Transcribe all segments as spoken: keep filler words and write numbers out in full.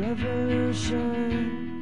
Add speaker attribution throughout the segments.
Speaker 1: revolution.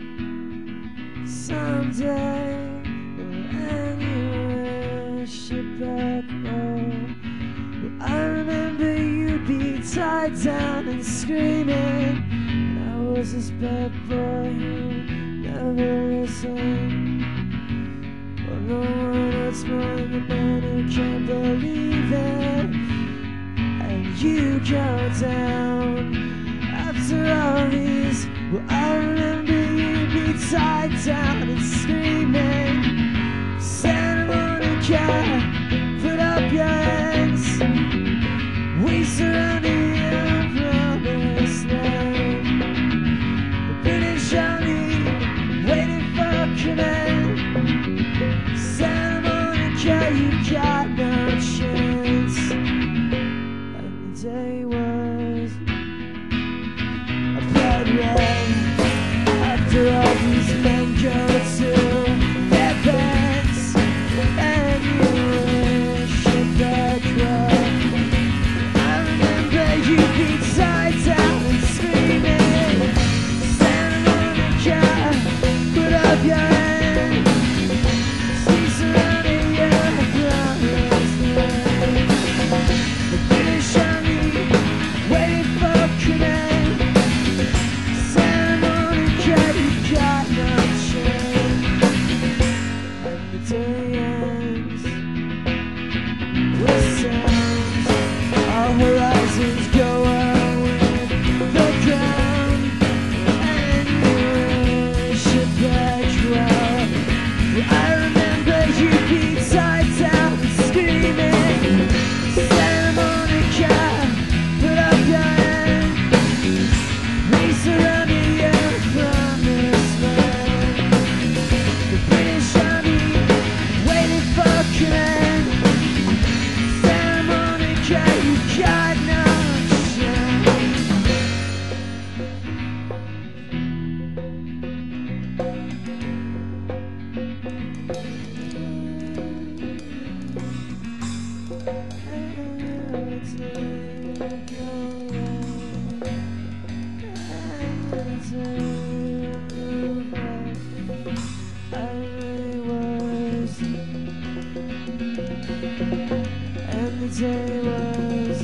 Speaker 1: Someday we'll end your shipwreck. Well, I remember you being tied down and screaming. And I was this bad boy who never listened. Well, no one else more than the man who can't believe it. And you go down after all these. Well, I remember you be tied down and screaming. Santa Monica, put up your hands. We surrounded your promised land. The British Army waiting for command. Santa Monica, you got no chance. And the day was a blood red. After all these men go to their beds, and you wish it back up. I remember you being tied down and screaming. Santa Monica, put up your hand. See surrounding your promised land. The British Army waiting for command. Santa Monica, you got no chance. And the day ends with sounds. Our horizons go out with the ground. And you wish it back well. I remember you being tied down and screaming. Santa Monica, put up your hand. We surrounded your promised land. The British Army waiting for command. Santa Monica, you got no chance. I really was. And the day was.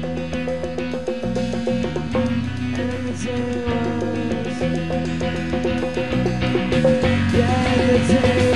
Speaker 1: And the day was. Yeah, the day